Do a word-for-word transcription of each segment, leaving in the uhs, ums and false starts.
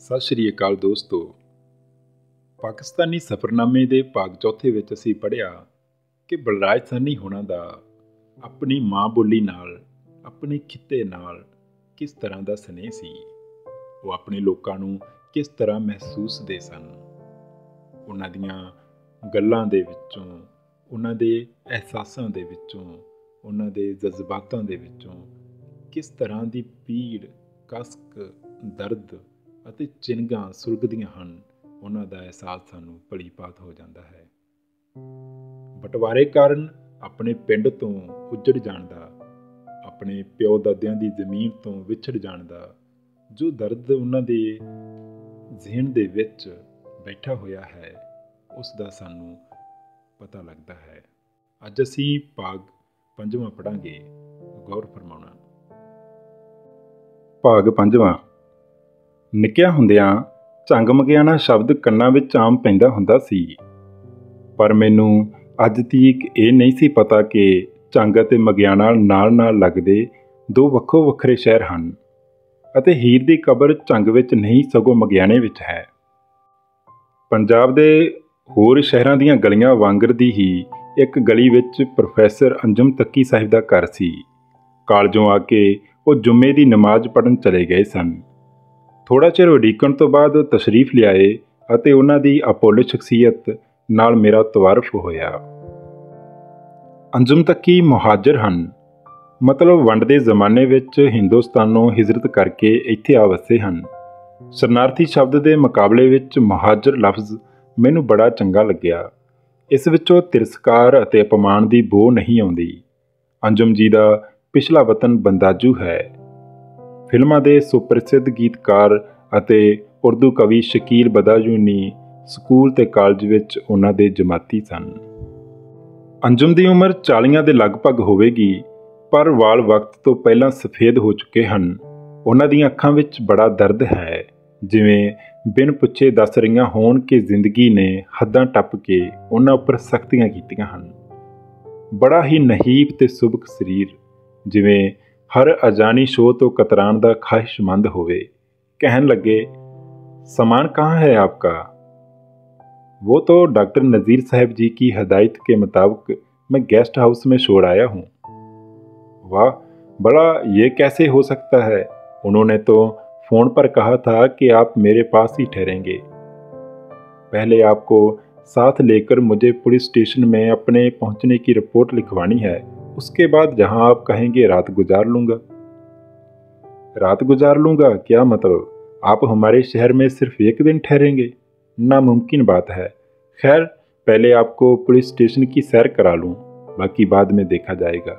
ਸਤਿ ਸ਼੍ਰੀ ਅਕਾਲ ਦੋਸਤੋ। ਪਾਕਿਸਤਾਨੀ ਸਫ਼ਰਨਾਮੇ ਦੇ ਭਾਗ ਚੌਥੇ ਵਿੱਚ ਅਸੀਂ ਪੜ੍ਹਿਆ ਕਿ ਬਲਰਾਜ ਸਾਹਨੀ ਹੋਣਾ ਦਾ ਆਪਣੀ ਮਾਂ ਬੋਲੀ ਨਾਲ, ਆਪਣੇ ਖਿੱਤੇ ਨਾਲ ਕਿਸ ਤਰ੍ਹਾਂ ਦਾ ਸਨੇਹ ਸੀ। ਉਹ ਆਪਣੇ ਲੋਕਾਂ ਨੂੰ ਕਿਸ ਤਰ੍ਹਾਂ ਮਹਿਸੂਸਦੇ ਸਨ। ਉਹਨਾਂ ਦੀਆਂ ਗੱਲਾਂ ਦੇ ਵਿੱਚੋਂ, ਉਹਨਾਂ ਦੇ ਅਹਿਸਾਸਾਂ ਦੇ ਵਿੱਚੋਂ, ਉਹਨਾਂ ਦੇ ਜਜ਼ਬਾਤਾਂ ਦੇ ਵਿੱਚੋਂ ਕਿਸ ਤਰ੍ਹਾਂ ਦੀ ਪੀੜ, ਕਸਕ, ਦਰਦ ਅਤੇ ਚਿੰਨ੍ਹਾਂ ਸੁਲਗਦੀਆਂ ਹਨ, ਉਹਨਾਂ ਦਾ ਅਹਿਸਾਸ ਸਾਨੂੰ ਭਲੀ ਭਾਂਤ ਹੋ ਜਾਂਦਾ ਹੈ। ਬਟਵਾਰੇ ਕਾਰਨ ਆਪਣੇ ਪਿੰਡ ਤੋਂ ਉੱਜੜ ਜਾਣ ਦਾ, ਆਪਣੇ ਪਿਓ ਦਾਦਿਆਂ ਦੀ ਜ਼ਮੀਨ ਤੋਂ ਵਿਛੜ ਜਾਣ ਦਾ ਜੋ ਦਰਦ ਉਹਨਾਂ ਦੇ ਜ਼ਿਹਨ ਦੇ ਵਿੱਚ ਬੈਠਾ ਹੋਇਆ ਹੈ, ਉਸ ਦਾ ਸਾਨੂੰ ਪਤਾ ਲੱਗਦਾ ਹੈ। ਅੱਜ ਅਸੀਂ ਭਾਗ ਪੰਜਵਾਂ ਪੜ੍ਹਾਂਗੇ। ਗੌਰ ਫਰਮਾਉਣਾ। ਭਾਗ ਪੰਜਵਾਂ। ਨਿੱਕਿਆਂ ਹੁੰਦਿਆਂ ਝੰਗ ਮਗਿਆਣਾ ਸ਼ਬਦ ਕੰਨਾਂ ਵਿੱਚ ਆਮ ਪੈਂਦਾ ਹੁੰਦਾ ਸੀ, ਪਰ ਮੈਨੂੰ ਅੱਜ ਤੀਕ ਇਹ ਨਹੀਂ ਸੀ ਪਤਾ ਕਿ ਝੰਗ ਅਤੇ ਮਗਿਆਣਾ ਨਾਲ ਨਾਲ ਲੱਗਦੇ ਦੋ ਵੱਖੋ ਵੱਖਰੇ ਸ਼ਹਿਰ ਹਨ ਅਤੇ ਹੀਰ ਦੀ ਕਬਰ ਝੰਗ ਵਿੱਚ ਨਹੀਂ ਸਗੋਂ ਮਗਿਆਣੇ ਵਿੱਚ ਹੈ। ਪੰਜਾਬ ਦੇ ਹੋਰ ਸ਼ਹਿਰਾਂ ਦੀਆਂ ਗਲੀਆਂ ਵਾਂਗਰ ਦੀ ਹੀ ਇੱਕ ਗਲੀ ਵਿੱਚ ਪ੍ਰੋਫੈਸਰ ਅੰਜਮ ਤੱਕੀ ਸਾਹਿਬ ਦਾ ਘਰ ਸੀ। ਕਾਲਜੋਂ ਆ ਕੇ ਉਹ ਜੁਮੇ ਦੀ ਨਮਾਜ਼ ਪੜ੍ਹਨ ਚਲੇ ਗਏ ਸਨ। ਥੋੜ੍ਹਾ ਚਿਰ ਉਡੀਕਣ ਤੋਂ ਬਾਅਦ ਉਹ ਤਸ਼ਰੀਫ ਲਿਆਏ ਅਤੇ ਉਹਨਾਂ ਦੀ ਅਪੋਲੋ ਸ਼ਖਸੀਅਤ ਨਾਲ ਮੇਰਾ ਤਵਾਰਫ ਹੋਇਆ। ਅੰਜਮ ਤੱਕੀ ਮੁਹਾਜਰ ਹਨ, ਮਤਲਬ ਵੰਡ ਦੇ ਜ਼ਮਾਨੇ ਵਿੱਚ ਹਿੰਦੁਸਤਾਨੋਂ ਹਿਜਰਤ ਕਰਕੇ ਇੱਥੇ ਆ ਵਸੇ ਹਨ। ਸ਼ਰਨਾਰਥੀ ਸ਼ਬਦ ਦੇ ਮੁਕਾਬਲੇ ਵਿੱਚ ਮੁਹਾਜਰ ਲਫ਼ਜ਼ ਮੈਨੂੰ ਬੜਾ ਚੰਗਾ ਲੱਗਿਆ। ਇਸ ਵਿੱਚੋਂ ਤਿਰਸਕਾਰ ਅਤੇ ਅਪਮਾਨ ਦੀ ਬੋ ਨਹੀਂ ਆਉਂਦੀ। ਅੰਜਮ ਜੀ ਦਾ ਪਿਛਲਾ ਵਤਨ ਬੰਦਾਜੂ ਹੈ। ਫਿਲਮਾਂ ਦੇ ਸੁਪ੍ਰਸਿੱਧ ਗੀਤਕਾਰ ਅਤੇ ਉਰਦੂ ਕਵੀ ਸ਼ਕੀਲ ਬਦਾਯੂਨੀ ਸਕੂਲ ਤੇ ਕਾਲਜ ਵਿੱਚ ਉਹਨਾਂ ਦੇ ਜਮਾਤੀ ਸਨ। ਅੰਜਮ ਦੀ ਉਮਰ ਚਾਲੀਆਂ ਦੇ ਲਗਭਗ ਹੋਵੇਗੀ, ਪਰ ਵਾਲ ਵਕਤ ਤੋਂ ਪਹਿਲਾਂ ਸਫੇਦ ਹੋ ਚੁੱਕੇ ਹਨ। ਉਹਨਾਂ ਦੀਆਂ ਅੱਖਾਂ ਵਿੱਚ ਬੜਾ ਦਰਦ ਹੈ, ਜਿਵੇਂ ਬਿਨ ਪੁੱਛੇ ਦੱਸ ਰਹੀਆਂ ਹੋਣ ਕਿ ਜ਼ਿੰਦਗੀ ਨੇ ਹੱਦਾਂ ਟੱਪ ਕੇ ਉਹਨਾਂ ਉੱਪਰ ਸਖਤੀਆਂ ਕੀਤੀਆਂ ਹਨ। ਬੜਾ ਹੀ ਨਹੀਬ ਤੇ ਸੁਬਕ ਸਰੀਰ, ਜਿਵੇਂ ਹਰ ਅਜਾਨੀ ਸ਼ੋਅ ਤੋਂ ਕਤਰਾਨ ਦਾ ਖਾਹਿਸ਼ਮੰਦ ਹੋਵੇ। ਕਹਿਣ ਲੱਗੇ, सामान कहाँ है आपका? वो तो डॉक्टर नज़ीर साहब जी की हदायत के मुताबिक मैं गेस्ट हाउस में छोड़ आया हूँ। वाह, बड़ा, ये कैसे हो सकता है? उन्होंने तो फ़ोन पर कहा था कि आप मेरे पास ही ठहरेंगे। पहले आपको साथ लेकर मुझे पुलिस स्टेशन में अपने पहुँचने की रिपोर्ट लिखवानी है, उसके बाद जहाँ आप कहेंगे रात गुजार लूँगा। रात गुजार लूँगा क्या मतलब? आप हमारे शहर में सिर्फ एक दिन ठहरेंगे? नामुमकिन बात है। खैर, पहले आपको पुलिस स्टेशन की सैर करा लूँ, बाकी बाद में देखा जाएगा।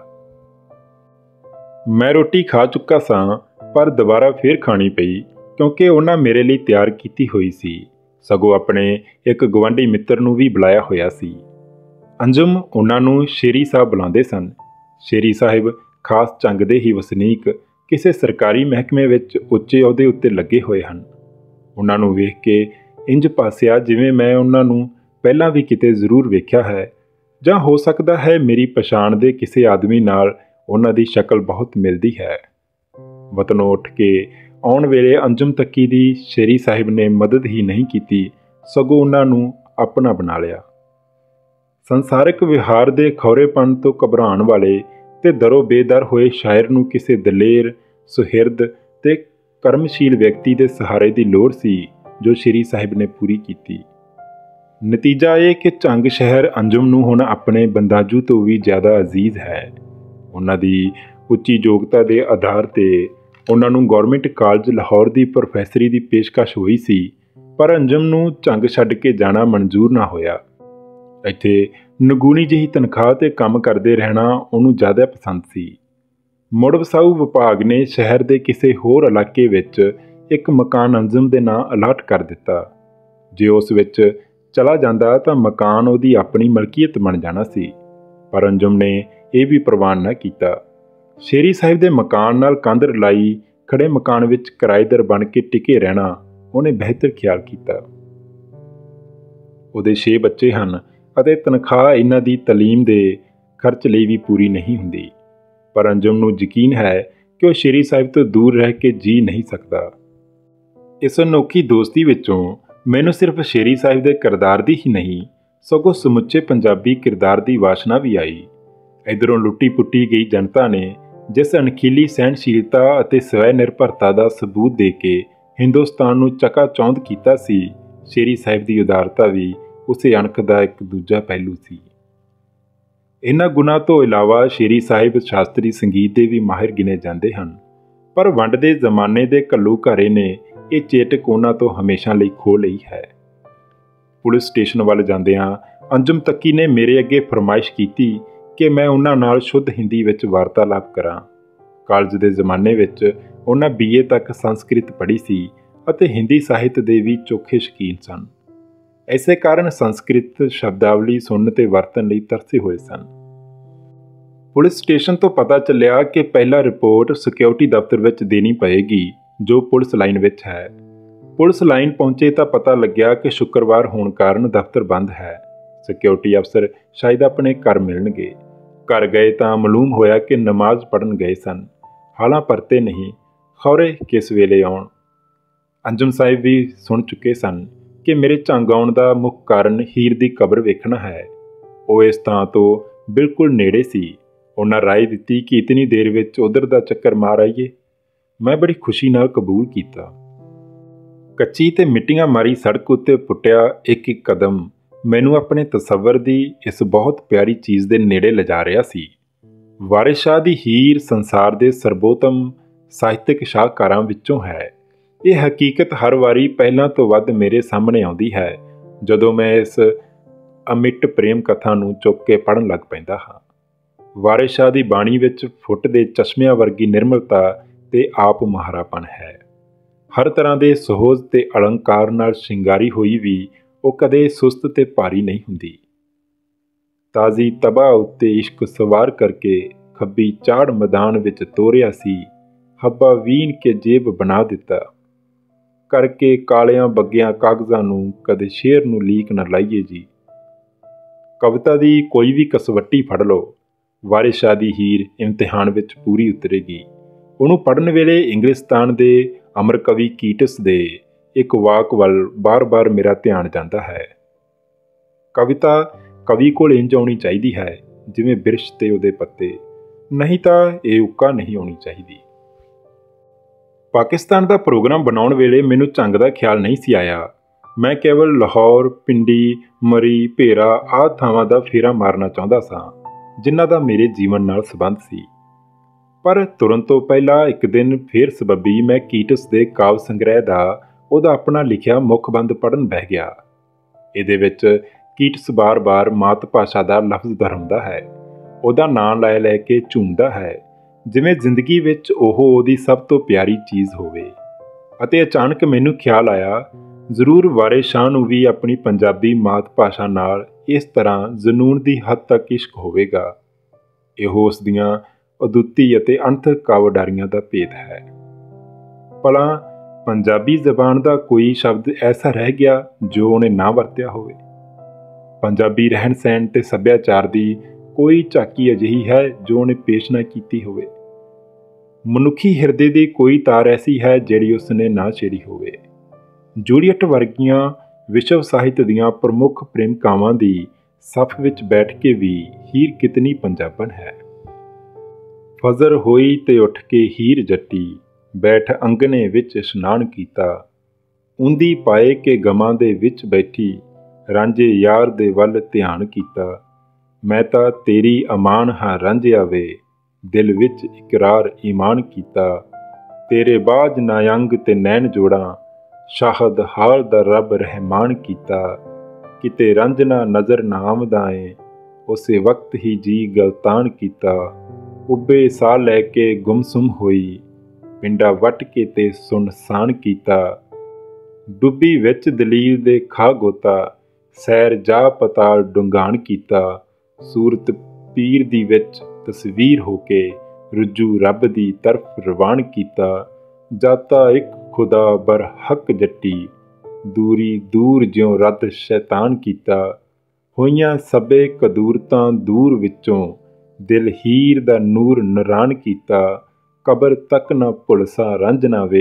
मैं रोटी खा चुका सा, पर दोबारा फिर खानी पई क्योंकि उन्हें मेरे लिए तैयार की हुई सी। सगों अपने एक गवांढी मित्र नूं भी बुलाया होया सी। अंजुम उन्हां नूं शेरी साहब बुलाते सन। शेरी साहिब खास ਝੰਗ ਦੇ ਹੀ ਵਸਨੀਕ ਕਿਸੇ ਸਰਕਾਰੀ ਮਹਿਕਮੇ ਵਿੱਚ ਉੱਚੇ ਅਹੁਦੇ ਉੱਤੇ ਲੱਗੇ ਹੋਏ ਹਨ। ਉਹਨਾਂ ਨੂੰ ਵੇਖ ਕੇ ਇੰਜ ਪਾਸਿਆ ਜਿਵੇਂ ਮੈਂ ਉਹਨਾਂ ਨੂੰ ਪਹਿਲਾਂ ਵੀ ਕਿਤੇ ਜ਼ਰੂਰ ਵੇਖਿਆ ਹੈ, ਜਾਂ ਹੋ ਸਕਦਾ ਹੈ ਮੇਰੀ ਪਛਾਣ ਦੇ ਕਿਸੇ ਆਦਮੀ ਨਾਲ ਉਹਨਾਂ ਦੀ ਸ਼ਕਲ ਬਹੁਤ ਮਿਲਦੀ ਹੈ। ਵਤਨੋਂ ਉੱਠ ਕੇ ਆਉਣ ਵੇਲੇ ਅੰਜਮ ਤੱਕੀ ਦੀ ਸ਼ੇਰੀ ਸਾਹਿਬ ਨੇ ਮਦਦ ਹੀ ਨਹੀਂ ਕੀਤੀ, ਸਗੋਂ ਉਹਨਾਂ ਨੂੰ ਆਪਣਾ ਬਣਾ ਲਿਆ। ਸੰਸਾਰਿਕ ਵਿਹਾਰ ਦੇ ਖੌਰੇਪਣ ਤੋਂ ਘਬਰਾਉਣ ਵਾਲੇ ਤੇ ਦਰੋ ਬੇਦਰ ਹੋਏ ਸ਼ਾਇਰ ਨੂੰ ਕਿਸੇ ਦਲੇਰ, ਸੁਹਿਰਦ ਤੇ ਕਰਮਸ਼ੀਲ ਵਿਅਕਤੀ ਦੇ ਸਹਾਰੇ ਦੀ ਲੋੜ ਸੀ, ਜੋ ਸ਼ੇਰੀ ਸਾਹਿਬ ਨੇ ਪੂਰੀ ਕੀਤੀ। ਨਤੀਜਾ ਇਹ ਕਿ ਝੰਗ ਸ਼ਹਿਰ ਅੰਜਮ ਨੂੰ ਹੁਣ ਆਪਣੇ ਬੰਦਾਜੂ ਤੋਂ ਵੀ ਜ਼ਿਆਦਾ ਅਜ਼ੀਜ਼ ਹੈ। ਉਹਨਾਂ ਦੀ ਉੱਚੀ ਯੋਗਤਾ ਦੇ ਆਧਾਰ 'ਤੇ ਉਹਨਾਂ ਨੂੰ ਗੌਰਮੈਂਟ ਕਾਲਜ ਲਾਹੌਰ ਦੀ ਪ੍ਰੋਫੈਸਰੀ ਦੀ ਪੇਸ਼ਕਸ਼ ਹੋਈ ਸੀ, ਪਰ ਅੰਜਮ ਨੂੰ ਝੰਗ ਛੱਡ ਕੇ ਜਾਣਾ ਮਨਜ਼ੂਰ ਨਾ ਹੋਇਆ। ਇੱਥੇ ਨਗੂਣੀ ਜਿਹੀ ਤਨਖਾਹ 'ਤੇ ਕੰਮ ਕਰਦੇ ਰਹਿਣਾ ਉਹਨੂੰ ਜ਼ਿਆਦਾ ਪਸੰਦ ਸੀ। ਮੁੜ ਵਸਾਊ ਵਿਭਾਗ ਨੇ ਸ਼ਹਿਰ ਦੇ ਕਿਸੇ ਹੋਰ ਇਲਾਕੇ ਵਿੱਚ ਇੱਕ ਮਕਾਨ ਅੰਜਮ ਦੇ ਨਾਂ ਅਲਾਟ ਕਰ ਦਿੱਤਾ। ਜੇ ਉਸ ਵਿੱਚ ਚਲਾ ਜਾਂਦਾ ਤਾਂ ਮਕਾਨ ਉਹਦੀ ਆਪਣੀ ਮਲਕੀਅਤ ਬਣ ਜਾਣਾ ਸੀ, ਪਰ ਅੰਜਮ ਨੇ ਇਹ ਵੀ ਪ੍ਰਵਾਨ ਨਾ ਕੀਤਾ। ਸ਼ੇਰੀ ਸਾਹਿਬ ਦੇ ਮਕਾਨ ਨਾਲ ਕੰਧ ਰਲਾਈ ਖੜੇ ਮਕਾਨ ਵਿੱਚ ਕਿਰਾਏਦਾਰ ਬਣ ਕੇ ਟਿਕੇ ਰਹਿਣਾ ਉਹਨੇ ਬਿਹਤਰ ਖਿਆਲ ਕੀਤਾ। ਉਹਦੇ ਛੇ ਬੱਚੇ ਹਨ ਅਤੇ ਤਨਖਾਹ ਇਹਨਾਂ ਦੀ ਤਾਲੀਮ ਦੇ ਖਰਚ ਲਈ ਵੀ ਪੂਰੀ ਨਹੀਂ ਹੁੰਦੀ, ਪਰ ਅੰਜਮ ਨੂੰ ਯਕੀਨ ਹੈ ਕਿ ਉਹ ਸ਼ੇਰੀ ਸਾਹਿਬ ਤੋਂ ਦੂਰ ਰਹਿ ਕੇ ਜੀ ਨਹੀਂ ਸਕਦਾ। ਇਸ ਅਨੋਖੀ ਦੋਸਤੀ ਵਿੱਚੋਂ ਮੈਨੂੰ ਸਿਰਫ ਸ਼ੇਰੀ ਸਾਹਿਬ ਦੇ ਕਿਰਦਾਰ ਦੀ ਹੀ ਨਹੀਂ, ਸਗੋਂ ਸਮੁੱਚੇ ਪੰਜਾਬੀ ਕਿਰਦਾਰ ਦੀ ਵਾਸ਼ਨਾ ਵੀ ਆਈ। ਇੱਧਰੋਂ ਲੁੱਟੀ ਪੁੱਟੀ ਗਈ ਜਨਤਾ ਨੇ ਜਿਸ ਅਣਖੀਲੀ ਸਹਿਣਸ਼ੀਲਤਾ ਅਤੇ ਸਵੈ ਨਿਰਭਰਤਾ ਦਾ ਸਬੂਤ ਦੇ ਕੇ ਹਿੰਦੁਸਤਾਨ ਨੂੰ ਚਕਾਚੌਂਧ ਕੀਤਾ ਸੀ, ਸ਼ੇਰੀ ਸਾਹਿਬ ਦੀ ਉਦਾਰਤਾ ਵੀ ਉਸੇ ਅਣਖ ਦਾ ਇੱਕ ਦੂਜਾ ਪਹਿਲੂ ਸੀ। ਇਹਨਾਂ ਗੁਣਾਂ ਤੋਂ ਇਲਾਵਾ ਸ਼ੇਰੀ ਸਾਹਿਬ ਸ਼ਾਸਤਰੀ ਸੰਗੀਤ ਦੇ ਵੀ ਮਾਹਿਰ ਗਿਣੇ ਜਾਂਦੇ ਹਨ, ਪਰ ਵੰਡ ਦੇ ਜ਼ਮਾਨੇ ਦੇ ਘੱਲੂਘਾਰੇ ਨੇ ਇਹ ਚੇਟਕ ਉਹਨਾਂ ਤੋਂ ਹਮੇਸ਼ਾ ਲਈ ਖੋਹ ਲਈ ਹੈ। ਪੁਲਿਸ ਸਟੇਸ਼ਨ ਵੱਲ ਜਾਂਦਿਆਂ ਅੰਜੁਮ ਤੱਕੀ ਨੇ ਮੇਰੇ ਅੱਗੇ ਫਰਮਾਇਸ਼ ਕੀਤੀ ਕਿ ਮੈਂ ਉਹਨਾਂ ਨਾਲ ਸ਼ੁੱਧ ਹਿੰਦੀ ਵਿੱਚ ਵਾਰਤਾਲਾਪ ਕਰਾਂ। ਕਾਲਜ ਦੇ ਜ਼ਮਾਨੇ ਵਿੱਚ ਉਹਨਾਂ ਬੀ ਏ ਤੱਕ ਸੰਸਕ੍ਰਿਤ ਪੜ੍ਹੀ ਸੀ ਅਤੇ ਹਿੰਦੀ ਸਾਹਿਤ ਦੇ ਵੀ ਚੋਖੇ ਸ਼ੌਕੀਨ ਸਨ। ਇਸੇ ਕਾਰਨ ਸੰਸਕ੍ਰਿਤ ਸ਼ਬਦਾਵਲੀ ਸੁਣਨ ਤੇ ਵਰਤਣ ਲਈ ਤਰਸੇ ਹੋਏ ਸਨ। ਪੁਲਿਸ ਸਟੇਸ਼ਨ ਤੋਂ ਪਤਾ ਚੱਲਿਆ ਕਿ ਪਹਿਲਾ ਰਿਪੋਰਟ ਸਿਕਿਉਰਿਟੀ ਦਫ਼ਤਰ ਵਿੱਚ ਦੇਣੀ ਪਏਗੀ, ਜੋ ਪੁਲਿਸ ਲਾਈਨ ਵਿੱਚ ਹੈ। ਪੁਲਿਸ ਲਾਈਨ ਪਹੁੰਚੇ ਤਾਂ ਪਤਾ ਲੱਗਿਆ ਕਿ ਸ਼ੁੱਕਰਵਾਰ ਹੋਣ ਕਾਰਨ ਦਫ਼ਤਰ ਬੰਦ ਹੈ। ਸਿਕਿਉਰਿਟੀ ਅਫਸਰ ਸ਼ਾਇਦ ਆਪਣੇ ਘਰ ਮਿਲਣਗੇ। ਘਰ ਗਏ ਤਾਂ ਮਾਲੂਮ ਹੋਇਆ ਕਿ ਨਮਾਜ਼ ਪੜ੍ਹਨ ਗਏ ਸਨ, ਹਾਲਾਂ ਪਰਤੇ ਨਹੀਂ, ਖੌਰੇ ਕਿਸ ਵੇਲੇ ਆਉਣ। ਅੰਜੁਮ ਸਾਹਿਬ ਵੀ ਸੁਣ ਚੁੱਕੇ ਸਨ ਕਿ ਮੇਰੇ ਝੰਗ ਆਉਣ ਦਾ ਮੁੱਖ ਕਾਰਨ ਹੀਰ ਦੀ ਕਬਰ ਵੇਖਣਾ ਹੈ। ਉਹ ਇਸ ਥਾਂ ਤੋਂ ਬਿਲਕੁਲ ਨੇੜੇ ਸੀ। ਉਹਨਾਂ ਰਾਏ ਦਿੱਤੀ ਕਿ ਇਤਨੀ ਦੇਰ ਵਿੱਚ ਉਧਰ ਦਾ ਚੱਕਰ ਮਾਰ ਆਈਏ। ਮੈਂ ਬੜੀ ਖੁਸ਼ੀ ਨਾਲ ਕਬੂਲ ਕੀਤਾ। ਕੱਚੀ ਤੇ ਮਿੱਟੀਆਂ ਮਾਰੀ ਸੜਕ ਉੱਤੇ ਪੁੱਟਿਆ ਇੱਕ ਇੱਕ ਕਦਮ ਮੈਨੂੰ ਆਪਣੇ ਤਸੱਵਰ ਦੀ ਇਸ ਬਹੁਤ ਪਿਆਰੀ ਚੀਜ਼ ਦੇ ਨੇੜੇ ਲਿਜਾ ਰਿਹਾ ਸੀ। ਵਾਰਿਸ ਸ਼ਾਹ ਦੀ ਹੀਰ ਸੰਸਾਰ ਦੇ ਸਰਬੋਤਮ ਸਾਹਿਤਕ ਸ਼ਾਹਕਾਰਾਂ ਵਿੱਚੋਂ ਹੈ। ਇਹ ਹਕੀਕਤ ਹਰ ਵਾਰੀ ਪਹਿਲਾਂ ਤੋਂ ਵੱਧ ਮੇਰੇ ਸਾਹਮਣੇ ਆਉਂਦੀ ਹੈ ਜਦੋਂ ਮੈਂ ਇਸ ਅਮਿੱਟ ਪ੍ਰੇਮ ਕਥਾ ਨੂੰ ਚੁੱਕ ਕੇ ਪੜ੍ਹਨ ਲੱਗ ਪੈਂਦਾ ਹਾਂ। ਵਾਰਿਸ ਸ਼ਾਹ ਦੀ ਬਾਣੀ ਵਿੱਚ ਫੁੱਟਦੇ ਚਸ਼ਮਿਆਂ ਵਰਗੀ ਨਿਰਮਲਤਾ ਤੇ ਆਪ ਮੁਹਾਰਾਪਣ ਹੈ। ਹਰ ਤਰ੍ਹਾਂ ਦੇ ਸੁਹਜ ਤੇ ਅਲੰਕਾਰ ਨਾਲ ਸ਼ਿੰਗਾਰੀ ਹੋਈ ਵੀ ਉਹ ਕਦੇ ਸੁਸਤ ਤੇ ਭਾਰੀ ਨਹੀਂ ਹੁੰਦੀ। ਤਾਜ਼ੀ ਤਬਾਹ ਉੱਤੇ ਇਸ਼ਕ ਸਵਾਰ ਕਰਕੇ ਖੱਬੀ ਚਾੜ ਮੈਦਾਨ ਵਿੱਚ ਤੋਰਿਆ ਸੀ, ਹੱਬਾ ਵੀਨ ਕੇ ਜੇਬ ਬਣਾ ਦਿੱਤਾ, ਕਰਕੇ ਕਾਲਿਆਂ ਬੱਗਿਆਂ ਕਾਗਜ਼ਾਂ ਨੂੰ ਕਦੇ ਸ਼ੇਰ ਨੂੰ ਲੀਕ ਨਾ ਲਾਈਏ ਜੀ। ਕਵਿਤਾ ਦੀ ਕੋਈ ਵੀ ਕਸਵੱਟੀ ਫੜ ਲਓ, ਵਾਰਿਸ ਸ਼ਾਹ ਦੀ ਹੀਰ ਇਮਤਿਹਾਨ ਵਿੱਚ ਪੂਰੀ ਉਤਰੇਗੀ। ਉਹਨੂੰ ਪੜ੍ਹਨ ਵੇਲੇ ਇੰਗਲਿਸਤਾਨ ਦੇ ਅਮਰ ਕਵੀ ਕੀਟਸ ਦੇ ਇੱਕ ਵਾਕ ਵੱਲ ਬਾਰ-ਬਾਰ ਮੇਰਾ ਧਿਆਨ ਜਾਂਦਾ ਹੈ। ਕਵਿਤਾ ਕਵੀ ਕੋਲ ਇੰਝ ਆਉਣੀ ਚਾਹੀਦੀ ਹੈ ਜਿਵੇਂ ਬਿਰਸ਼ ਤੇ ਉਹਦੇ ਪੱਤੇ, ਨਹੀਂ ਤਾਂ ਇਹ ਉੱਕਾ ਨਹੀਂ ਆਉਣੀ ਚਾਹੀਦੀ। ਪਾਕਿਸਤਾਨ ਦਾ ਪ੍ਰੋਗਰਾਮ ਬਣਾਉਣ ਵੇਲੇ ਮੈਨੂੰ ਝੰਗ ਦਾ ਖਿਆਲ ਨਹੀਂ ਸੀ ਆਇਆ। ਮੈਂ ਕੇਵਲ ਲਾਹੌਰ, ਪਿੰਡੀ, ਮਰੀ, ਭੇਰਾ ਆਦਿ ਥਾਵਾਂ ਦਾ ਫੇਰਾ ਮਾਰਨਾ ਚਾਹੁੰਦਾ ਸਾਂ ਜਿਨ੍ਹਾਂ ਦਾ ਮੇਰੇ ਜੀਵਨ ਨਾਲ ਸੰਬੰਧ ਸੀ। ਪਰ ਤੁਰਨ ਤੋਂ ਪਹਿਲਾਂ ਇੱਕ ਦਿਨ ਫੇਰ ਸਬੱਬੀ ਮੈਂ ਕੀਟਸ ਦੇ ਕਾਵਿ ਸੰਗ੍ਰਹਿ ਦਾ ਉਹਦਾ ਆਪਣਾ ਲਿਖਿਆ ਮੁੱਖਬੰਦ ਪੜ੍ਹਨ ਬਹਿ ਗਿਆ। ਇਹਦੇ ਵਿੱਚ ਕੀਟਸ ਬਾਰ-ਬਾਰ ਮਾਤ ਭਾਸ਼ਾ ਦਾ ਲਫ਼ਜ਼ ਦੁਹਰਾਉਂਦਾ ਹੈ, ਉਹਦਾ ਨਾਂ ਲੈ ਲੈ ਕੇ ਝੂਮਦਾ ਹੈ ਜਿਵੇਂ ਜ਼ਿੰਦਗੀ ਵਿੱਚ ਉਹ ਉਹਦੀ ਸਭ ਤੋਂ ਪਿਆਰੀ ਚੀਜ਼ ਹੋਵੇ। ਅਤੇ ਅਚਾਨਕ ਮੈਨੂੰ ਖਿਆਲ ਆਇਆ, ਜ਼ਰੂਰ ਵਾਰਿਸ ਸ਼ਾਹ ਨੂੰ ਵੀ ਆਪਣੀ ਪੰਜਾਬੀ ਮਾਤ ਭਾਸ਼ਾ ਨਾਲ ਇਸ ਤਰ੍ਹਾਂ ਜਨੂਨ ਦੀ ਹੱਦ ਤੱਕ ਇਸ਼ਕ ਹੋਵੇਗਾ। ਇਹੋ ਉਸ ਦੀਆਂ ਅਦੁੱਤੀ ਅਤੇ ਅਣਥਕ ਕਾਵਿਡਾਰੀਆਂ ਦਾ ਭੇਦ ਹੈ। ਭਲਾ ਪੰਜਾਬੀ ਜ਼ਬਾਨ ਦਾ ਕੋਈ ਸ਼ਬਦ ਐਸਾ ਰਹਿ ਗਿਆ ਜੋ ਉਹਨੇ ਨਾ ਵਰਤਿਆ ਹੋਵੇ? ਪੰਜਾਬੀ ਰਹਿਣ ਸਹਿਣ ਤੇ ਸੱਭਿਆਚਾਰ ਦੀ ਕੋਈ ਝਾਕੀ ਅਜਿਹੀ ਹੈ ਜੋ ਉਹਨੇ ਪੇਸ਼ ਨਾ ਕੀਤੀ ਹੋਵੇ? ਮਨੁੱਖੀ ਹਿਰਦੇ ਦੀ ਕੋਈ ਤਾਰ ਐਸੀ ਹੈ ਜਿਹੜੀ ਉਸਨੇ ਨਾ ਛੇੜੀ ਹੋਵੇ? ਜੂਲੀਅਟ ਵਰਗੀਆਂ ਵਿਸ਼ਵ ਸਾਹਿਤ ਦੀਆਂ ਪ੍ਰਮੁੱਖ ਪ੍ਰੇਮਿਕਾਵਾਂ ਦੀ ਸਫ਼ ਵਿੱਚ ਬੈਠ ਕੇ ਵੀ ਹੀਰ ਕਿਤਨੀ ਪੰਜਾਬਣ ਹੈ। ਫਜ਼ਰ ਹੋਈ ਤੇ ਉੱਠ ਕੇ ਹੀਰ ਜੱਟੀ, ਬੈਠ ਅੰਗਨੇ ਵਿੱਚ ਇਸ਼ਨਾਨ ਕੀਤਾ, ਉਂਦੀ ਪਾਏ ਕੇ ਗਮਾਂ ਦੇ ਵਿੱਚ ਬੈਠੀ, ਰਾਂਝੇ ਯਾਰ ਦੇ ਵੱਲ ਧਿਆਨ ਕੀਤਾ। ਮੈਂ ਤਾਂ ਤੇਰੀ ਅਮਾਨ ਹਾਂ ਰਾਂਝਿਆ ਵੇ, ਦਿਲ ਵਿੱਚ ਇਕਰਾਰ ਈਮਾਨ ਕੀਤਾ। ਤੇਰੇ ਬਾਝ ਨਾ ਅੰਗ ਤੇ ਨੈਣ ਜੋੜਾਂ, ਸ਼ਾਹਦ ਹਾਲ ਦਾ ਰੱਬ ਰਹਿਮਾਨ ਕੀਤਾ। ਕਿਤੇ ਰਾਂਝਣਾ ਨਜ਼ਰ ਨਾ ਆਮਦਾ ਏ, ਉਸੇ ਵਕਤ ਹੀ ਜੀ ਗਲਤਾਨ ਕੀਤਾ। ਉੱਬੇ ਸਾਹ ਲੈ ਕੇ ਗੁੰਮਸੁੰਮ ਹੋਈ, ਪਿੰਡਾ ਵੱਟ ਕੇ ਤੇ ਸੁਨਸਾਨ ਕੀਤਾ। ਡੁੱਬੀ ਵਿੱਚ ਦਲੀਲ ਦੇ ਖਾ ਗੋਤਾ, ਸੈਰ ਜਾ ਪਤਾਲ ਡੁੰਗਾਣ ਕੀਤਾ। ਸੂਰਤ ਪੀਰ ਦੀ ਵਿੱਚ ਤਸਵੀਰ ਹੋ ਕੇ, ਰੁਜੂ ਰੱਬ ਦੀ ਤਰਫ ਰਵਾਨ ਕੀਤਾ। ਜਾਤਾ ਇੱਕ ਖੁਦਾ ਬਰ ਹੱਕ ਜੱਟੀ, ਦੂਰੀ ਦੂਰ ਜਿਉਂ ਰੱਦ ਸ਼ੈਤਾਨ ਕੀਤਾ। ਹੋਈਆਂ ਸਭੇ ਕਦੂਰਤਾਂ ਦੂਰ ਵਿੱਚੋਂ, ਦਿਲ ਹੀਰ ਦਾ ਨੂਰ ਨਰਾਨ ਕੀਤਾ। ਕਬਰ ਤੱਕ ਨਾ ਭੁਲਸਾ ਰਾਂਝਣਾ ਵੇ,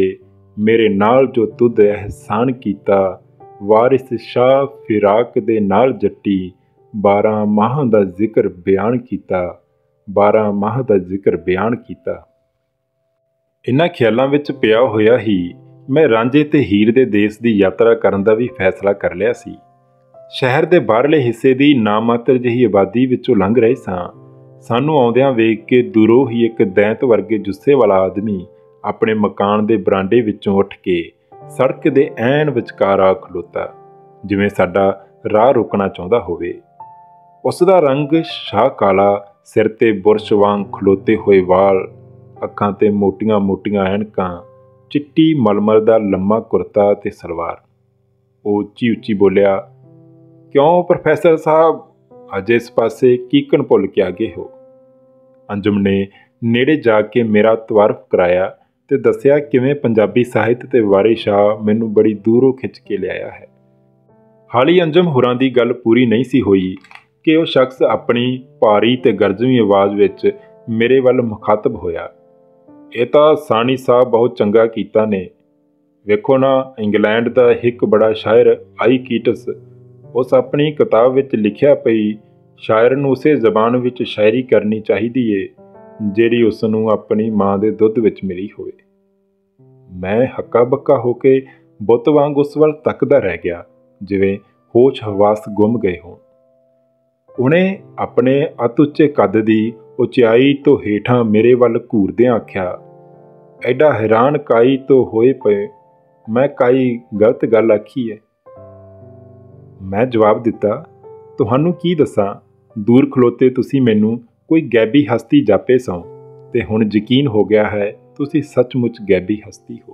मेरे नाल जो तुद एहसान कीता, वारिस शाह फिराक दे नाल जट्टी, बारह माह दा जिक्र बयान कीता, बारह माह दा जिक्र बयान कीता। इन्हां ख्यालों विच पिया होया ही मैं रांझे ते हीर दे देश की यात्रा करन दा भी फैसला कर लिया सी। शहर के बाहरले हिस्से की नामात्र जही आबादी विचों लंघ रहे सां, सानू आउंदियां वेख के दूरों ही एक दैंत वर्गे जुस्से वाला आदमी अपने मकान के बरांडे विचों उठ के सड़क के ऐन विचकार आ खलोता, जिवें साडा राह रोकना चाहुंदा होवे। उसका रंग शाह काला, सिर ते बुरश वांग खलोते हुए वाल, अखां ते मोटियां मोटियां ऐनकां, चिट्टी मलमल दा लम्मा कुर्ता ते सलवार। वो उच्ची उच्ची बोलिया, क्यों प्रोफैसर साहब, अज इस पासे कीकन भुल के आ गए हो? अंजुम ने नेड़े जाके मेरा तवारफ कराया ते दसिया किवें पंजाबी साहित्य ते वारिस शाह मैनू बड़ी दूरों खिंच के लियाया है। हाली अंजुम होरां दी गल पूरी नहीं सी होई कि वह शख्स अपनी भारी ते गरजवी आवाज़ विच मेरे वल मुखातब होया। ये तो सानी साहब बहुत चंगा कीता ने। वेखो ना, इंग्लैंड का एक बड़ा शायर आई कीटस, उस अपनी किताब विच लिखिया पई शायर नूं उसे जबान विच शायरी करनी चाहिदी है जिहड़ी उसनूं अपनी माँ दे दुध विच मिली होवे। मैं हक्का बक्का होके बुत वांग उस वल तकदा रह गया, जिवें होश हवास गुम गए होण। उन्हें अपने अत उच्चे कद दी उचाई तो हेठां मेरे वल घूरदियां आख्या, एडा हैरान काई तो होए पे, मैं काई गलत गल आखी है? मैं जवाब दिता, तुहानू की दसां, दूर खलोते तुसी मैनू कोई गैबी हस्ती जापे सौ ते हुण यकीन हो गया है तुसी सचमुच गैबी हस्ती हो।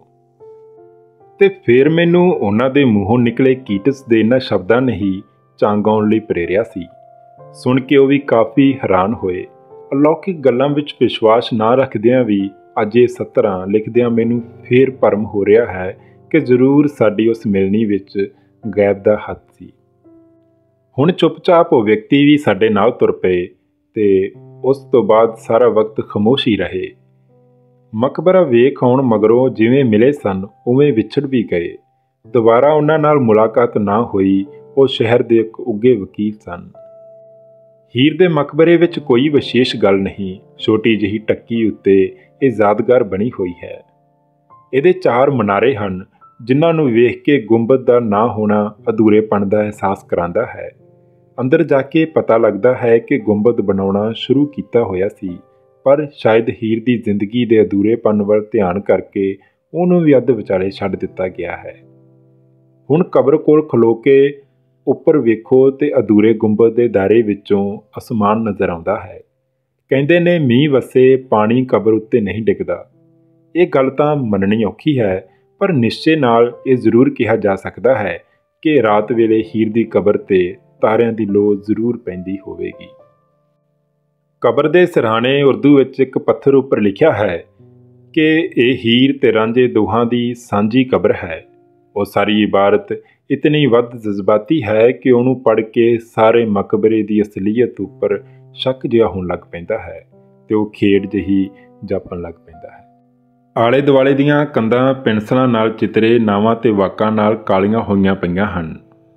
ते फिर मैनू उन्हां दे मूहों निकले कीटस दे इन्हां शब्दां ने ही चांगाउण लई प्रेरिया सी। सुन के वो भी काफ़ी हैरान होए। अलौकिक गल्लां विच विश्वास ना रखदियां भी अज ये सत्तरां लिखदियां मैनू फिर भरम हो रहा है कि जरूर साडी उस मिलनी विच गैब दा हत्थ सी। हुण चुपचाप वो व्यक्ति भी साडे नाल तुर पे ते उस तो बाद सारा वक्त खामोश ही रहे। मकबरा वेख आउण मगरों जिवें मिले सन उवें विछड़ भी गए। दोबारा उन्हां नाल मुलाकात ना हुई। वो शहर दे एक उगे वकील सन। हीर दे मकबरे विच कोई विशेष गल नहीं, छोटी जही टक्की उत्ते ये यादगार बनी हुई है। ਇਹਦੇ चार मनारे हैं जिन्हां नूं वेख के गुंबद का ना होना अधूरेपन का एहसास करांदा है। अंदर जाके पता लगता है कि गुंबद बनाउणा शुरू किया होया सी, पर शायद हीर की जिंदगी के अधूरेपन वल ध्यान करके उन्होंने भी अध विचाले छड्ड दिता गया है। हुण कबर कोल खलो के उपर वेखो ते अधूरे गुंबद के दायरे विचों आसमान नज़र आउंदा है। कहंदे ने मींह वसे पानी कबर उत्ते नहीं डिगदा। ये गल तां मननी औखी है, पर निश्चय नाल ये जरूर कहा जा सकता है कि रात वेले हीर की कबर ते तारियां की लो जरूर पैंदी होवेगी। कबर दे सिरहाने उर्दू विच एक पत्थर उपर लिखिया है कि ये हीर ते रांझे दोहां दी सांझी कबर है। वो सारी इबारत इतनी वध जज्बाती है कि उन्हों पढ़ के सारे मकबरे की असलीयत उपर शक जिहा होण लग पैंदा है ते वो खेड जही जापन लग पैंदा है। आले दुआले दीआं कंधां पेंसिलां नाल चितरे नावां ते वाकां नाल कालियां होईयां पईयां हन।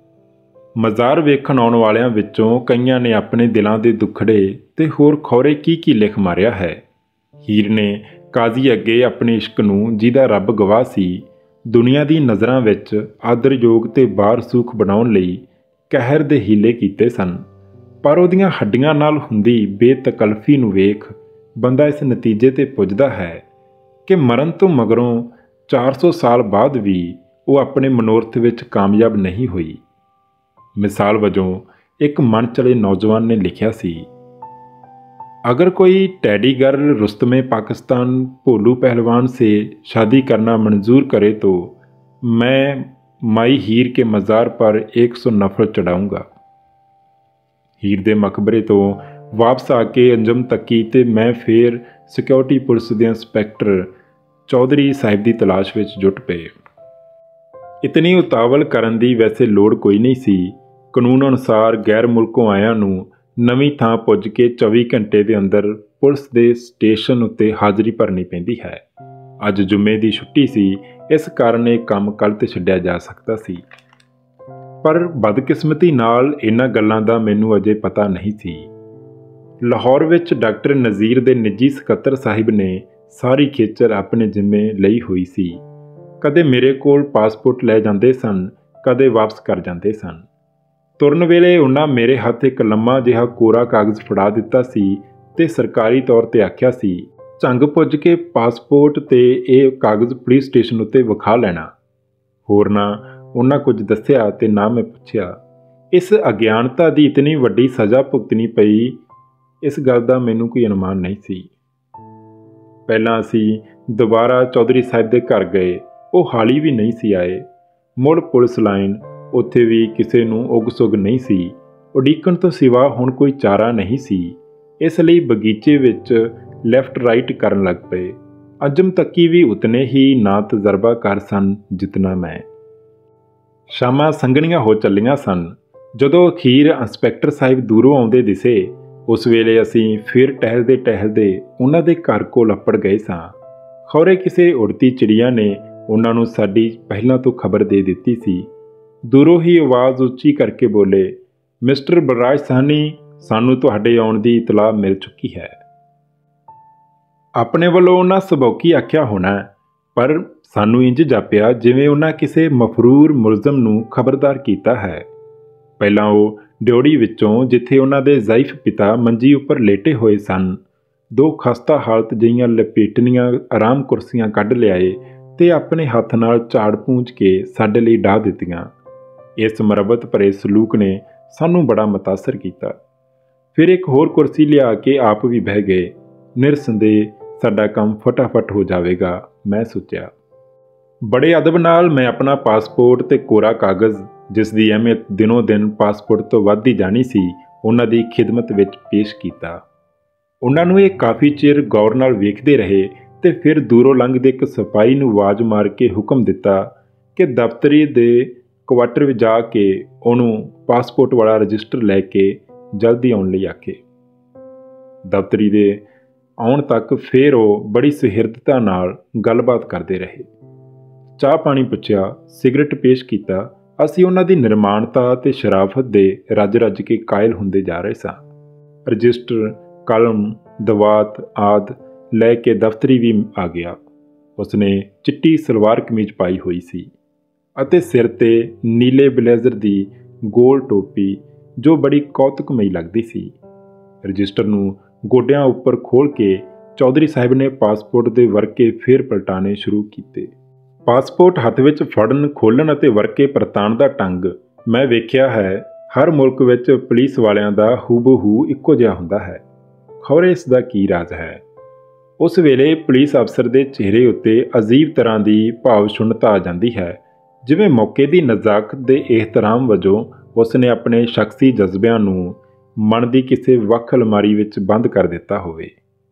मज़ार वेखण आउण वालियां विचों कईयां ने अपने दिलां दे दुखड़े ते होर खौरे की की लिख मारिया है। हीर ने काजी अगे अपने इश्क नूं जिहदा रब गवाह सी, दुनिया दी नज़रां विच आदरयोग ते बार सूख बनाउण लई कहर दे हीले कीते सन, पर उहदियां हड्डियां नाल हुंदी बेतकल्फी नूं वेख बंदा इस नतीजे ते पुजदा है कि मरण तो मगरों चार सौ साल बाद भी वो अपने मनोरथ विच कामयाब नहीं हुई। मिसाल वजों एक मन चले नौजवान ने लिखिया सी, अगर कोई टैडी गर्ल रुस्तमे पाकिस्तान भोलू पहलवान से शादी करना मंजूर करे तो मैं माई हीर के मज़ार पर एक सौ नफर चढ़ाऊँगा। हीर दे मकबरे तो वापस आके अंजुम तकी ते मैं फिर सिक्योरिटी पुलिस के इंस्पैक्टर चौधरी साहिब की तलाश में जुट पे। इतनी उतावल करन दी वैसे लोड़ कोई नहीं सी। कानून अनुसार गैर मुल्कों आयां नूं नवीं थां पुज के चौबी घंटे के अंदर पुलिस के स्टेशन उत्ते हाज़री भरनी पैंदी है। ਅੱਜ ਜੁਮੇ ਦੀ ਛੁੱਟੀ ਸੀ, इस कारण ਇਹ ਕੰਮ ਕੱਲ੍ਹ ਤੇ ਛੱਡਿਆ ਜਾ ਸਕਦਾ ਸੀ। पर बदकिस्मती नाल इन्हां गल्लां दा मैनूं अजे पता नहीं सी। लाहौर विच डॉक्टर नज़ीर दे निजी सकत्तर साहिब ने सारी खेचर अपने जिम्मे लई हुई सी। कदे मेरे कोल पासपोर्ट लै जांदे सन, कदे वापस कर जांदे सन। तुरन वेले उन्हां मेरे हत्थ एक लम्मा जिहा कोरा कागज़ फड़ा दिता सी ते सरकारी तौर ते आख्या सी, झंग पुज के पासपोर्ट ते इह कागज़ पुलिस स्टेशन उत्ते विखा लैणा। होर ना उन्हां कुछ दस्सिया ते ना मैं पुछया। इस अज्ञानता दी इतनी वड्डी सज़ा भुगतनी पई, इस गल दा मैनूं कोई अनुमान नहीं सी। पहलां असीं दोबारा चौधरी साहिब दे घर गए, वो हाली भी नहीं सी आए। मुड़ पुलिस लाइन, उत्थे भी किसे नूं उग सुग नहीं सी। उडीकण तो सिवा हुण कोई चारा नहीं सी। इसलिए बगीचे विच लैफ्ट राइट करन लग पए। अंजुम तक्की भी उतने ही ना तजर्बाकार सन जितना मैं। शामां संघणियां हो चलियां सन। जदों अखीर इंस्पैक्टर साहिब दूरों आउंदे दिसे, उस वेले असीं फिर टहलदे टहलदे उन्हां दे घर कोल अपड़ गए सां। खौरे किसे उड़ती चिड़िया ने उन्हां नूं साडी पहिलां तो खबर दे दित्ती सी। दूरों ही आवाज़ उच्ची करके बोले, मिस्टर बलराज साहनी, सानूं तुहाडे आउण दी इतला मिल चुकी है। अपने वल्लों उन्हां सबौकी आख्या होना, पर सानूं इंज जापिया जिवें उन्हां किसे मफरूर मुलਜ਼ਮ ਨੂੰ खबरदार कीता है। ਪਹਿਲਾਂ ਉਹ ਡਿਓੜੀ ਵਿੱਚੋਂ, ਜਿੱਥੇ ਉਹਨਾਂ ਦੇ ਜ਼ਾਇਫ ਪਿਤਾ ਮੰਜੀ ਉੱਪਰ ਲੇਟੇ ਹੋਏ ਸਨ, ਦੋ ਖਸਤਾ ਹਾਲਤ ਜਿਹੀਆਂ ਲਪੇਟਣੀਆਂ ਆਰਾਮ ਕੁਰਸੀਆਂ ਕੱਢ ਲਿਆਏ ਤੇ ਆਪਣੇ ਹੱਥ ਨਾਲ ਝਾੜ ਪੂੰਝ ਕੇ ਸਾਡੇ ਲਈ ਢਾਹ ਦਿੱਤੀਆਂ। ਇਸ ਮੁਰੱਬਤ ਭਰੇ ਸਲੂਕ ਨੇ ਸਾਨੂੰ ਬੜਾ ਮੁਤਾਸਰ ਕੀਤਾ। ਫਿਰ ਇੱਕ ਹੋਰ ਕੁਰਸੀ ਲਿਆ ਕੇ ਆਪ ਵੀ ਬਹਿ ਗਏ। ਨਿਰਸੰਦੇਹ ਸਾਡਾ ਕੰਮ ਫਟਾਫਟ ਹੋ ਜਾਵੇਗਾ, मैं सोचा। बड़े अदब नाल मैं अपना पासपोर्ट ते कोरा कागज़, जिस दी अहमियत दिनों दिन पासपोर्ट तो वधदी जानी सी, उन्हां दी खिदमत विच पेश कीता। उन्हां नूं इह काफ़ी चिर गौर नाल वेखदे रहे ते फिर दूरों लंघदे एक सिपाही नूं आवाज़ मार के हुक्म दिता कि दफ्तरी दे क्वार्टर विच जा के उहनूं पासपोर्ट वाला रजिस्टर लैके जल्दी आउण लई आखे। दफ्तरी दे आउण तक फिर वो बड़ी सुहिरदता नाल गलबात करते रहे। चाह पानी पुछया, सिगरट पेश किया। असीं उन्हां दी निर्माणता ते शराफत दे रज रज के कायल हुंदे जा रहे सां। रजिस्टर, कलम, दवात आदि लै के दफ्तरी भी आ गया। उसने चिट्टी सलवार कमीज पाई हुई सी अते सिर ते नीले ब्लेजर दी गोल टोपी, जो बड़ी कौतुकमई लगदी सी। रजिस्टर नूं गोडियां उपर खोल के चौधरी साहिब ने पासपोर्ट के वरके फिर पलटाने शुरू किए। पासपोर्ट हथ विच फड़न, खोलण अते वरके परताण दा ढंग मैं वेख्या है हर मुल्क विच पुलिस वालियां दा हूबहू इक्को जिहा हुंदा है। खौरे इस दा की राज है। उस वेले पुलिस अफसर दे चेहरे उत्ते अजीब तरह की भाव छुणता आ जाती है, जिवें मौके की नज़ाकत दे एहतराम वजों उसने अपने शख्सी जज्बिਆਂ ਨੂੰ मन की किसी वख अलमारी विच बंद कर दिता होवे।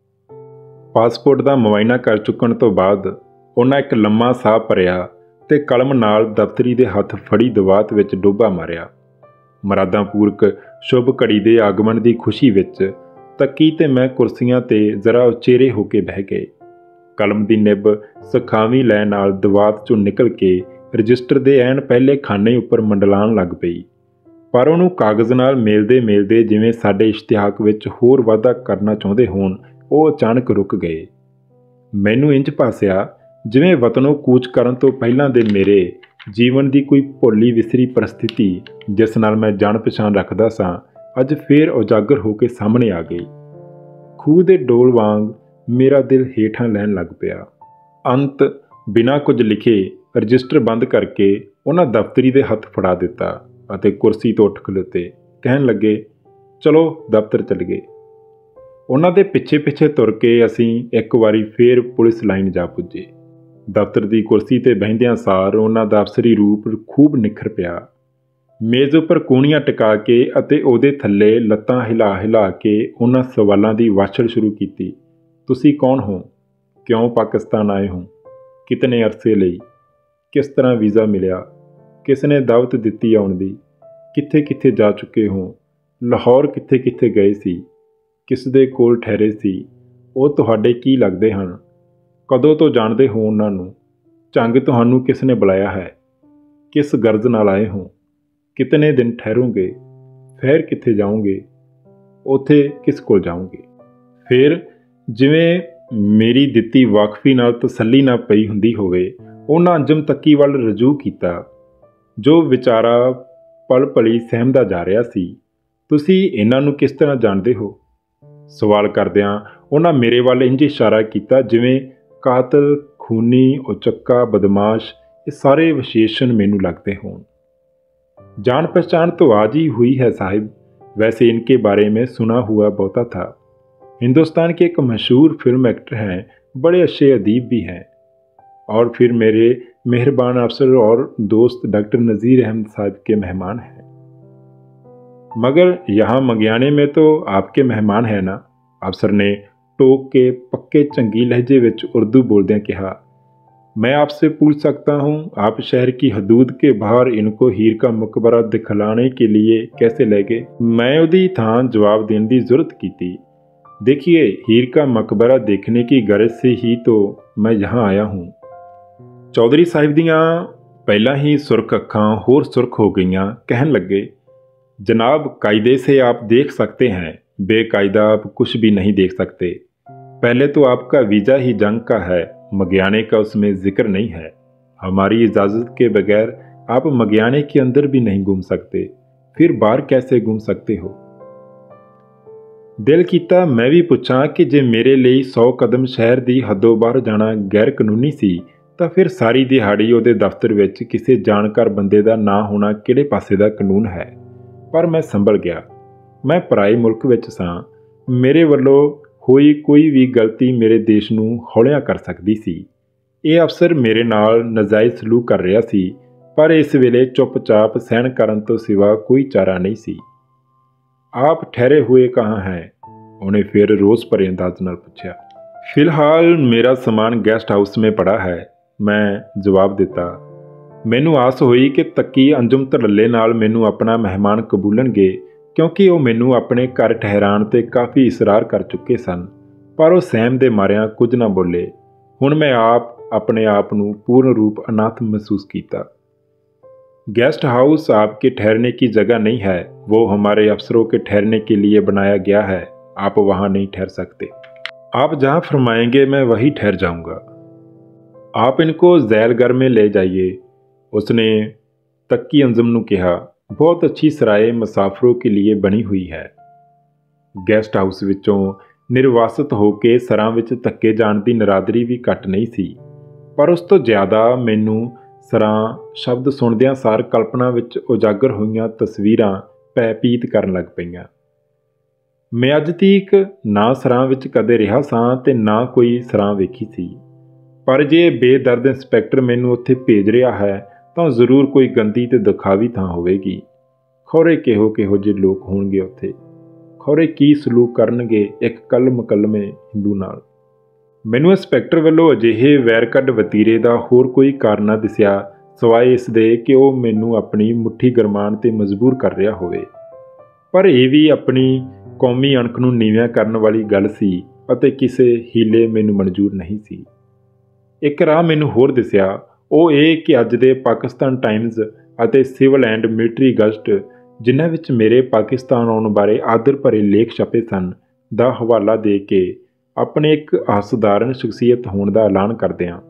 पासपोर्ट का मुआयना कर चुकण तो बाद उन्हें एक लम्मा साह भरिया ते कलम नाल दफ्तरी दे हथ फड़ी दवात विच डोबा मारिया। मरादापूर्वक शुभ घड़ी दे आगमन की खुशी विच तकी ते मैं कुर्सियां ते जरा उचेरे होके बह गए। कलम की निब सखावी लै नाल दवात चों निकल के रजिस्टर दे ऐन पहले खाने उपर मंडलाण लग पई। पर उहनूं कागज़ नाल मेलदे मेलदे जिवें साडे इश्तिहाक विच होर वाधा करना चाहुंदे होण, ਉਹ अचानक रुक गए। मैनूं इंज भासिया जिवें वतनों कूच करन तो पहलां दे मेरे जीवन की कोई भुल्ली विसरी परिस्थिति, जिस नाल मैं जान पछाण रखदा सां, अज फिर उजागर होके सामने आ गई। खूह दे डोल वांग मेरा दिल हेठां लैण लग पिया। अंत बिना कुछ लिखे रजिस्टर बंद करके उन्हां दफ्तरी दे हथ फड़ा दिता ਅਤੇ ਕੁਰਸੀ ਤੋਂ ਉੱਠ ਖਲੋਤੇ। ਕਹਿਣ ਲੱਗੇ, ਚਲੋ ਦਫ਼ਤਰ ਚੱਲ ਗਏ। ਉਹਨਾਂ ਦੇ ਪਿੱਛੇ ਪਿੱਛੇ ਤੁਰ ਕੇ ਅਸੀਂ ਇੱਕ ਵਾਰੀ ਫੇਰ ਪੁਲਿਸ ਲਾਈਨ ਜਾ ਪੁੱਜੇ। ਦਫ਼ਤਰ ਦੀ ਕੁਰਸੀ ਤੇ ਬਹਿੰਦਿਆਂ ਸਾਰ ਉਹਨਾਂ ਦਾ ਅਫਸਰੀ ਰੂਪ ਖੂਬ ਨਿਖਰ ਪਿਆ। ਮੇਜ਼ ਉੱਪਰ ਕੂਣੀਆਂ ਟਿਕਾ ਕੇ ਅਤੇ ਉਹਦੇ ਥੱਲੇ ਲੱਤਾਂ ਹਿਲਾ ਹਿਲਾ ਕੇ ਉਹਨਾਂ ਸਵਾਲਾਂ ਦੀ ਵਾਛੜ ਸ਼ੁਰੂ ਕੀਤੀ। ਤੁਸੀਂ ਕੌਣ ਹੋ? ਕਿਉਂ ਪਾਕਿਸਤਾਨ ਆਏ ਹੋ? ਕਿਤਨੇ ਅਰਸੇ ਲਈ? ਕਿਸ ਤਰ੍ਹਾਂ ਵੀਜ਼ਾ ਮਿਲਿਆ? किस ने दावत दिती आउण दी? कित्थे कित्थे जा चुके हो? लाहौर कित्थे कित्थे गए सी? किस दे कोल ठहरे सी? वो तुहाडे की लगदे हन? कदों तो जानते हो उन्हां नूं? झंग तुहानूं किसने बुलाया है? किस गर्ज नाल आए हो? कितने दिन ठहरोगे? फिर कित्थे जाओगे? उत्थे किस कोल जाओगे? फिर जिवें मेरी दित्ती वाकफी नाल तसल्ली ना पई हुंदी होवे, उन्हां अंजम तक्की वल रजू कीता, जो विचारा पल पली सहमदा जा रहा सी। तुसीं इन्हां नूं किस तरह जाणदे हो? सवाल करदिआं उन्हां मेरे वल इंज इशारा कीता जिवें कातल, खूनी, उचक्का, बदमाश ये सारे विशेषण मैनूं लगते होण। जान पहचान तो आज ही हुई है साहिब, वैसे इनके बारे में सुना हुआ बहुता था। हिंदुस्तान के एक मशहूर फिल्म एक्टर हैं, बड़े अच्छे अदीब भी हैं, और फिर मेरे मेहरबान अफसर और दोस्त डॉक्टर नज़ीर अहमद साहब के मेहमान हैं। मगर यहाँ मंगियाने में तो आपके मेहमान हैं ना? अफसर ने टोक के पक्के चंगी लहजे विच उर्दू बोलदे कहा। मैं आपसे पूछ सकता हूँ, आप शहर की हदूद के बाहर इनको हीर का मकबरा दिखलाने के लिए कैसे ले गए? मैं उदी थां जवाब देने की जरूरत की थी। देखिए, हीर का मकबरा देखने की गरज से ही तो मैं यहाँ आया हूँ। चौधरी साहिब दियाँ पहला ही सुरख अखां होर सुरख हो गईयां, कहन लगे, जनाब कायदे से आप देख सकते हैं, बेकायदा आप कुछ भी नहीं देख सकते। पहले तो आपका वीज़ा ही जंग का है, मगियाने का उसमें जिक्र नहीं है। हमारी इजाज़त के बगैर आप मगियाने के अंदर भी नहीं घूम सकते, फिर बाहर कैसे घूम सकते हो? दिल कीता मैं भी पूछां कि जे मेरे लिए सौ कदम शहर की हदों बाहर जाना गैर कानूनी सी, तो फिर सारी दिहाड़ी उहदे दफ्तर विच किसी जानकार बंदे का ना होना किहड़े पासे दा कानून है? पर मैं संभल गया। मैं पराए मुल्क विच सां, मेरे वल्लों होई कोई भी गलती मेरे देश नूं हौलिया कर सकदी सी। यह अफसर मेरे नाल नजायज़ सलूक कर रहा सी, पर इस वेले चुपचाप सहन करन तो सिवा कोई चारा नहीं सी। आप ठहरे हुए कहाँ हैं? उन्हें फिर रोज़ भरे अंदाज नाल पूछा। फिलहाल मेरा सामान गेस्ट हाउस में पड़ा है, मैं जवाब दिता। मैनू आस हुई कि तक्की अंजुम धड़ल्ले नाल मैनू अपना मेहमान कबूलणगे, क्योंकि वो मैनू अपने घर ठहराण ते काफ़ी इसरार कर चुके सन, पर वो सहम दे मारिया कुछ ना बोले। हुण मैं आप अपने आप नू पूर्ण रूप अनाथ महसूस किया। गेस्ट हाउस आपके ठहरने की जगह नहीं है, वो हमारे अफसरों के ठहरने के लिए बनाया गया है। आप वहाँ नहीं ठहर सकते। आप जहाँ फरमाएंगे मैं वहीं ठहर जाऊँगा। आप इनको जैलगर में ले जाइए, उसने तक्की अंजुम नू कहा। बहुत अच्छी सराय मुसाफरों के लिए बनी हुई है। गेस्ट हाउस विचों निर्वासित होके सरां विच धक्के जाण दी नरादरी भी घट नहीं सी, पर उस तो ज़्यादा मैनू सरां शब्द सुणदियां सार कल्पना विच उजागर होईयां तस्वीरां पैपीत करन लग पईयां। मैं अज तक ना सरां विच कदे रिहा सां ते ना कोई सरां वेखी सी, पर जे बेदर्द इंस्पैक्टर मैनू उत्थे भेज रहा है तो जरूर कोई गंदी ते दुखावी थां होवेगी। खौरे किहो किहो जे लोग होणगे उत्थे, खौरे की सलूक करनगे एक कल मकलमे हिंदू नाल। मैनू इंस्पैक्टर वल्लों अजिहे वैरकड वतीरे दा होर कोई कारण ना दिसिया सवाए इस दे कि वो मैनू अपनी मुट्ठी गरमान ते मजबूर कर रहा होवे। पर यह भी अपनी कौमी अणख नूं नीविआं करन वाली गल सी अते किसे हीले मैनू मंजूर नहीं सी। एक राह मैनू होर दिसिया, ਉਹ ਇਹ कि अज दे पाकिस्तान टाइम्स ਅਤੇ सिविल एंड मिलिटरी गजट जिन्हां विच मेरे पाकिस्तान आउण बारे आदर भरे लेख छपे सन ਦਾ हवाला दे के अपने एक असधारण शख्सियत होने का ऐलान करदे हां।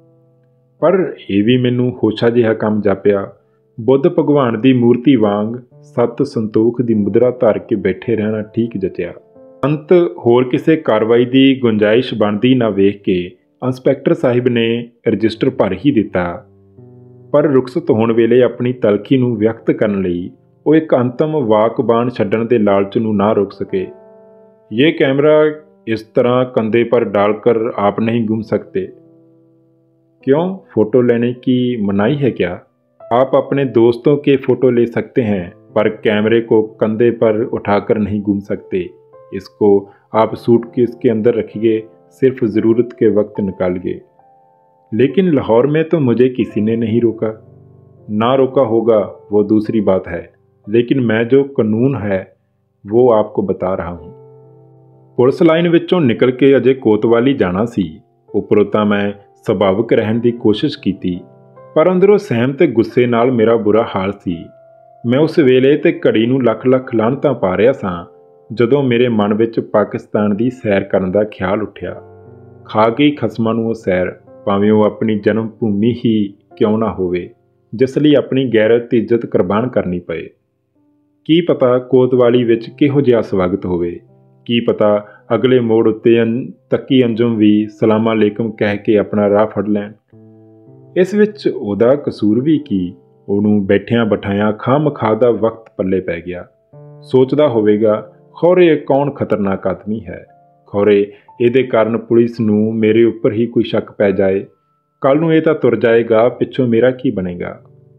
पर यह भी मैनू होशा जिहा काम जापिया। बुद्ध भगवान की मूर्ति वांग सत संतोख की मुद्रा धर के बैठे रहना ठीक जचिया। अंत होर किसी कार्रवाई की गुंजाइश बनती ना वेख के इंस्पैक्टर साहिब ने रजिस्टर भर ही दिता, पर रुखसत होने वेले अपनी तलखी नूं व्यक्त करन लई वो एक अंतम वाकबान छड्डण दे लालच नूं ना रोक सके। ये कैमरा इस तरह कंधे पर डालकर आप नहीं घूम सकते। क्यों, फोटो लेने की मनाही है क्या? आप अपने दोस्तों के फ़ोटो ले सकते हैं, पर कैमरे को कंधे पर उठाकर नहीं घूम सकते। इसको आप सूटकेस के अंदर रखिए, सिर्फ ज़रूरत के वक्त निकालिए। लेकिन लाहौर में तो मुझे किसी ने नहीं रोका। ना रोका होगा वो दूसरी बात है, लेकिन मैं जो कानून है वो आपको बता रहा हूँ। पुलिस लाइन विचों निकल के अजे कोतवाली जाना सी, ਉੱਪਰੋਂ ਤਾਂ ਮੈਂ ਸੁਭਾਵਿਕ ਰਹਿਣ ਦੀ ਕੋਸ਼ਿਸ਼ ਕੀਤੀ, ਪਰ ਅੰਦਰੋਂ ਸਹਿਮ ਤੇ ਗੁੱਸੇ ਨਾਲ ਮੇਰਾ ਬੁਰਾ ਹਾਲ ਸੀ। ਮੈਂ ਉਸ ਵੇਲੇ ਤੇ ਘੜੀ ਨੂੰ ਲੱਖ ਲੱਖ ਲਾਹਨਤਾਂ ਪਾ ਰਿਹਾ ਸਾਂ ਜਦੋਂ ਮੇਰੇ ਮਨ ਵਿੱਚ ਪਾਕਿਸਤਾਨ ਦੀ ਸੈਰ ਕਰਨ ਦਾ ਖਿਆਲ ਉੱਠਿਆ। ਖਾ ਗਈ ਖਸਮਾਂ ਨੂੰ ਉਹ ਸੈਰ, ਭਾਵੇਂ ਉਹ ਆਪਣੀ ਜਨਮ ਭੂਮੀ ਹੀ ਕਿਉਂ ਨਾ ਹੋਵੇ, ਜਿਸ ਲਈ ਆਪਣੀ ਗੈਰਤ ਤੇ ਇੱਜ਼ਤ ਕੁਰਬਾਨ ਕਰਨੀ ਪਏ। ਕੀ ਪਤਾ ਕੋਤਵਾਲੀ ਵਿੱਚ ਕਿਹੋ ਜਿਹਾ ਸਵਾਗਤ ਹੋਵੇ, ਕੀ ਪਤਾ ਅਗਲੇ ਮੋੜ ਉੱਤੇ ਅੰ ਤੱਕੀ ਅੰਜਮ ਵੀ ਸਲਾਮ ਅਲੈਕਮ ਕਹਿ ਕੇ ਆਪਣਾ ਰਾਹ ਫੜ ਲੈਣ। ਇਸ ਵਿੱਚ ਉਹਦਾ ਕਸੂਰ ਵੀ ਕੀ? ਉਹਨੂੰ ਬੈਠਿਆਂ ਬਿਠਾਇਆਂ ਖਾਹ-ਮਖਾਹ ਦਾ ਵਕਤ ਪੱਲੇ ਪੈ ਗਿਆ। ਸੋਚਦਾ ਹੋਵੇਗਾ, ਖੌਰੇ ਕੌਣ ਖਤਰਨਾਕ ਆਦਮੀ ਹੈ, ਖੌਰੇ ਇਹਦੇ ਕਾਰਨ ਪੁਲਿਸ ਨੂੰ ਮੇਰੇ ਉੱਪਰ ਹੀ ਕੋਈ ਸ਼ੱਕ ਪੈ ਜਾਏ, ਕੱਲ ਨੂੰ ਇਹ ਤਾਂ ਤੁਰ ਜਾਏਗਾ, ਪਿੱਛੋਂ ਮੇਰਾ ਕੀ ਬਣੇਗਾ।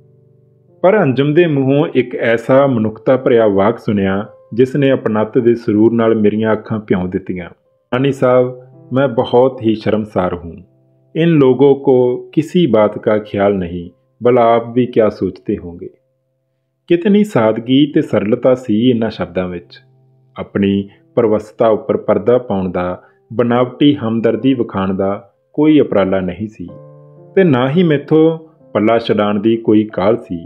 ਪਰ ਅੰਜਮ ਦੇ ਮੂੰਹੋਂ ਇੱਕ ਐਸਾ ਮਨੁੱਖਤਾ ਭਰਿਆ ਵਾਕ ਸੁਣਿਆ ਜਿਸ ਨੇ ਆਪਣੱਤ ਦੇ ਸਰੂਰ ਨਾਲ ਮੇਰੀਆਂ ਅੱਖਾਂ ਭਿਉਂ ਦਿੱਤੀਆਂ। ਰਾਣੀ ਸਾਹਿਬ, मैं बहुत ही शर्मसार हूँ। इन लोगों को किसी बात का ख्याल नहीं, भला आप भी क्या सोचते होंगे। कितनी सादगी ते सरलता सी इन्हां शब्दां विच। अपनी परवसता उपर परदा पाउण दा, बनावटी हमदर्दी विखाण दा कोई उपराला नहीं सी ते ना ही मैथों पल्ला छडाण दी कोई काल सी।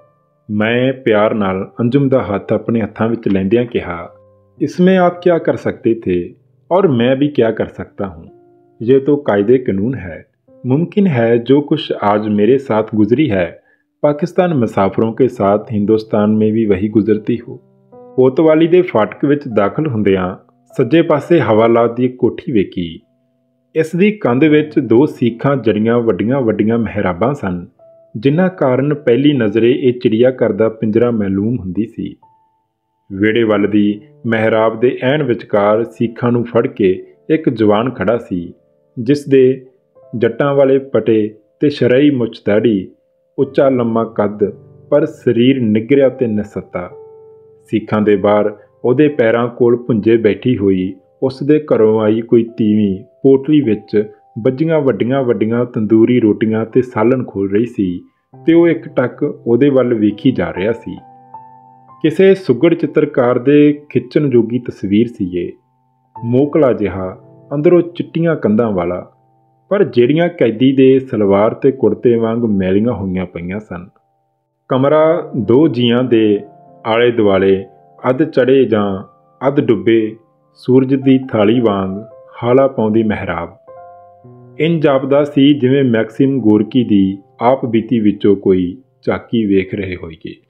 मैं प्यार नाल अंजुम दा हत्थ अपने हत्थां विच लैंदियां कहा, इसमें आप क्या कर सकते थे और मैं भी क्या कर सकता हूँ। ये तो कायदे कानून है। मुमकिन है जो कुछ आज मेरे साथ गुजरी है, पाकिस्तान मुसाफिरों के साथ हिंदुस्तान में भी वही गुजरती हो। कोतवाली दे फाटक विच दाखिल हुंदियां सज्जे पासे हवालात दी कोठी वेखी। इस दी कंध विच दो सीखां जड़ियां वड्डियां वड्डियां महराबां सन, जिन्हां कारण पहली नज़रे ये चिड़िया घर दा पिंजरा मालूम हुंदी सी। वेड़े वल दी महराब दे ऐन विचकार सीखां नूं फड़ के एक जवान खड़ा सी, जिस दे जट्टां वाले पटे ते शरई मुछ दाड़ी, उच्चा लम्मा कद पर शरीर निगरिया ते नसत्ता। सीखां दे बाहर ਉਹਦੇ पैरां कोल भुंजे बैठी हुई उस दे घरों आई कोई तीवीं पोटली विच ਵੱਜੀਆਂ ਵੱਡੀਆਂ ਵੱਡੀਆਂ ਤੰਦੂਰੀ ਰੋਟੀਆਂ ਤੇ ਸਾਲਣ ਖੋਲ ਰਹੀ ਸੀ ਤੇ ਉਹ ਇੱਕ ਟੱਕ ਉਹਦੇ ਵੱਲ ਵੇਖੀ ਜਾ ਰਿਹਾ ਸੀ। ਕਿਸੇ ਸੁਗੜ ਚਿੱਤਰਕਾਰ ਦੇ ਖਿੱਚਣ ਜੋਗੀ ਤਸਵੀਰ ਸੀ ਇਹ, ਮੋਕਲਾ ਜਿਹਾ, ਅੰਦਰੋਂ ਚਿੱਟੀਆਂ ਕੰਧਾਂ ਵਾਲਾ, ਪਰ ਜਿਹੜੀਆਂ ਕੈਦੀ ਦੇ ਸਲਵਾਰ ਤੇ ਕੁੜਤੇ ਵਾਂਗ ਮੈਲੀਆਂ ਹੋਈਆਂ ਪਈਆਂ ਸਨ। ਕਮਰਾ ਦੋ ਜੀਆਂ ਦੇ ਆਲੇ ਦੁਆਲੇ ਅੱਧ ਚੜੇ ਜਾਂ ਅੱਧ ਡੁੱਬੇ ਸੂਰਜ ਦੀ ਥਾਲੀ ਵਾਂਗ ਹਾਲਾ ਪਾਉਂਦੀ ਮਹਿਰਾਬ। ਇੰਜ ਜਾਪਦਾ ਸੀ ਜਿਵੇਂ ਮੈਕਸਿਮ ਗੋਰਕੀ ਦੀ ਆਪ ਬੀਤੀ ਵਿੱਚੋਂ ਕੋਈ ਝਾਕੀ ਵੇਖ ਰਹੇ ਹੋਈਏ।